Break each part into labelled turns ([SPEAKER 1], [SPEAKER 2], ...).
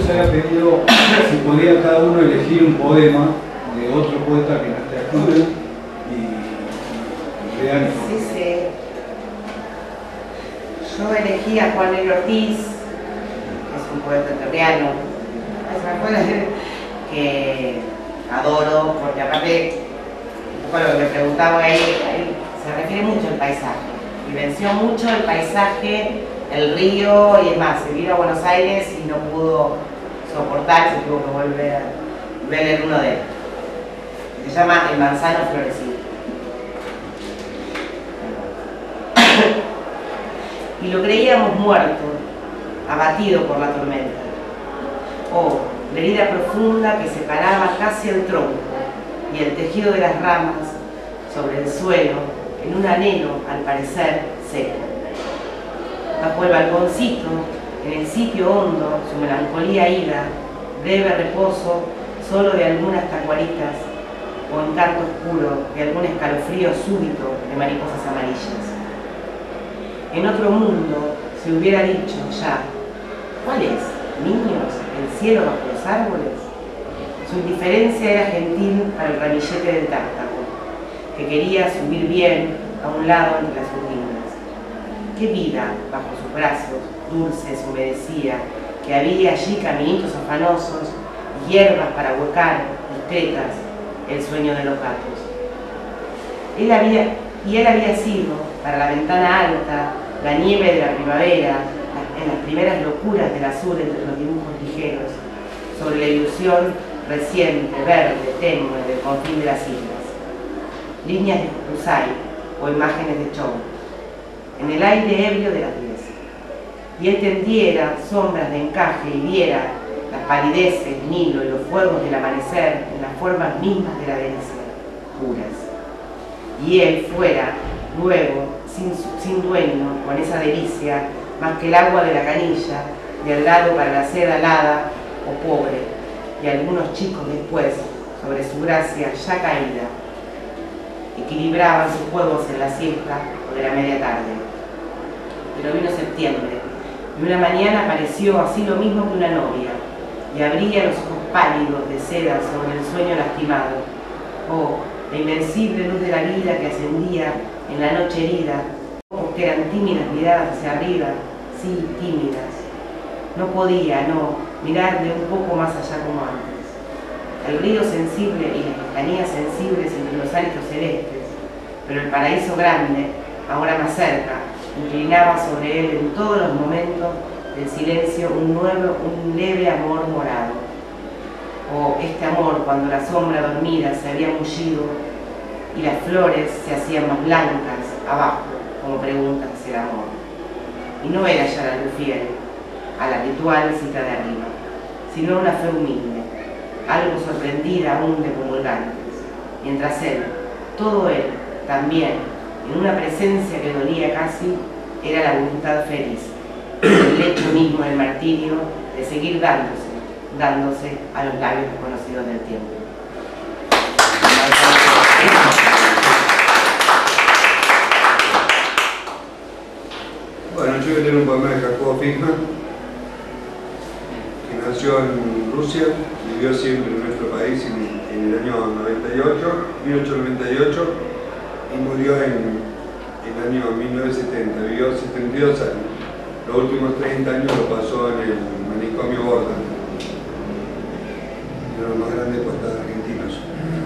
[SPEAKER 1] nos había pedido si podía cada uno elegir un poema de otro poeta que no esté aquí y lean.
[SPEAKER 2] Sí, sí. Yo elegí a Juan Negro Ortiz, que es un poeta terriano, que adoro, porque aparte, un poco lo que me preguntaba él se refiere mucho al paisaje, vivenció mucho el paisaje, el río, y es más, se vino a Buenos Aires y no pudo soportar, se tuvo que volver a leer uno de él. Se llama El manzano florecido. Y lo creíamos muerto, abatido por la tormenta. Oh, la herida profunda que separaba casi el tronco y el tejido de las ramas sobre el suelo, en un anhelo, al parecer, seco. Bajo el balconcito, en el sitio hondo, su melancolía ida, breve reposo solo de algunas tacuaritas o encanto oscuro de algún escalofrío súbito de mariposas amarillas. En otro mundo se hubiera dicho ya, ¿cuál es, niños, el cielo bajo los árboles? Su indiferencia era gentil para el ramillete del tártago, que quería subir bien a un lado entre las urdinas. Qué vida bajo sus brazos, dulces, humedecía, que había allí caminitos afanosos, hierbas para huecar, discretas, el sueño de los gatos. Él había sido, para la ventana alta, la nieve de la primavera, en las primeras locuras del azul entre los dibujos ligeros, sobre la ilusión reciente, verde, tenue del confín de las islas. Líneas de Hokusai o imágenes de Chong, en el aire ebrio de las 10. Y él tendiera sombras de encaje y viera las palideces, Nilo y los fuegos del amanecer en las formas mismas de la delicia, puras. Y él fuera, luego, sin dueño, con esa delicia, más que el agua de la canilla, de al lado para la sed alada o pobre, y algunos chicos después, sobre su gracia ya caída, equilibraban sus juegos en la siesta o de la media tarde. Pero vino septiembre, y una mañana apareció así lo mismo que una novia, y abría los ojos pálidos de seda sobre el sueño lastimado. Oh, la invencible luz de la vida que ascendía en la noche herida, ojos que eran tímidas miradas hacia arriba, sí, tímidas. No podía, no, mirar de un poco más allá como antes. El río sensible y las lejanías sensibles entre los hálitos celestes, pero el paraíso grande, ahora más cerca, inclinaba sobre él en todos los momentos del silencio un leve amor morado. O este amor cuando la sombra dormida se había mullido y las flores se hacían más blancas abajo, como preguntas el amor. Y no era ya la luz fiel a la ritual cita de arriba, sino una fe humilde, algo sorprendida aún de comulgantes, mientras él, todo él, también, en una presencia que dolía casi, era la voluntad feliz, el lecho mismo del martirio de seguir dándose a los labios desconocidos del tiempo.
[SPEAKER 3] Bueno, yo voy a leer un poema de Jacobo Fishman, que nació en Rusia, vivió siempre en nuestro país en el año 1898 y murió en el año 1970, vivió 72 años. Los últimos 30 años lo pasó en el manicomio Borda, uno de los más grandes poetas argentinos.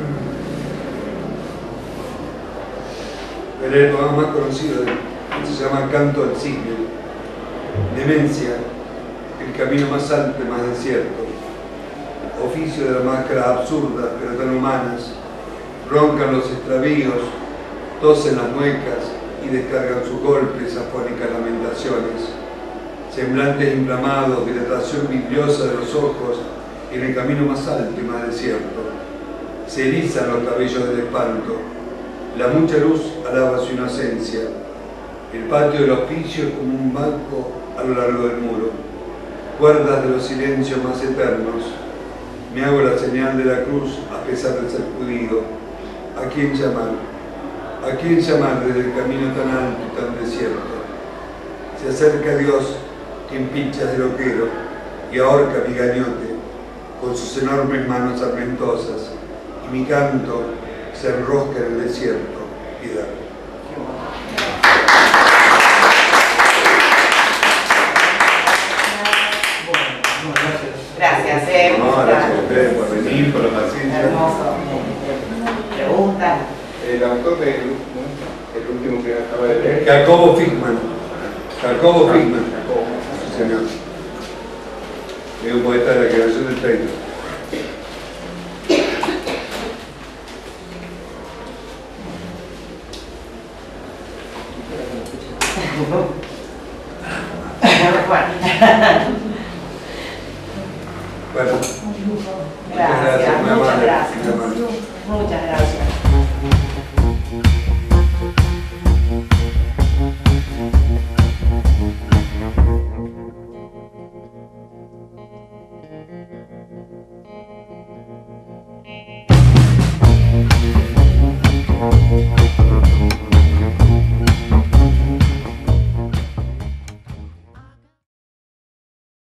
[SPEAKER 3] Pero el poema más conocido se llama Canto al Cisne. Demencia, el camino más alto y más desierto. Oficio de las máscaras absurdas pero tan humanas. Roncan los extravíos, tosen las muecas y descargan sus golpes, afónicas lamentaciones. Semblantes inflamados, dilatación vidriosa de los ojos en el camino más alto y más desierto. Se erizan los cabellos del espanto. La mucha luz alaba su inocencia. El patio del hospicio es como un banco a lo largo del muro. Cuerdas de los silencios más eternos. Me hago la señal de la cruz a pesar de ser judío. ¿A quién llamar? ¿A quién llamar desde el camino tan alto y tan desierto? Se acerca Dios en pinchas de loquero y ahorca mi gañote con sus enormes manos sarmentosas, y mi canto se enrosca en el desierto, piedad.
[SPEAKER 2] Gracias,
[SPEAKER 3] No, gracias a ustedes por venir, por la paciencia.
[SPEAKER 2] hermoso. ¿Preguntas?
[SPEAKER 4] El autor del último que acaba de leer.
[SPEAKER 3] Jacobo Fickman. Jacobo Fickman. Sí, señor. Es un poeta de la generación del 30. Bueno,
[SPEAKER 2] Gracias,
[SPEAKER 3] muy
[SPEAKER 2] muchas
[SPEAKER 3] amable,
[SPEAKER 2] gracias.
[SPEAKER 3] muy amable.
[SPEAKER 2] Muchas gracias.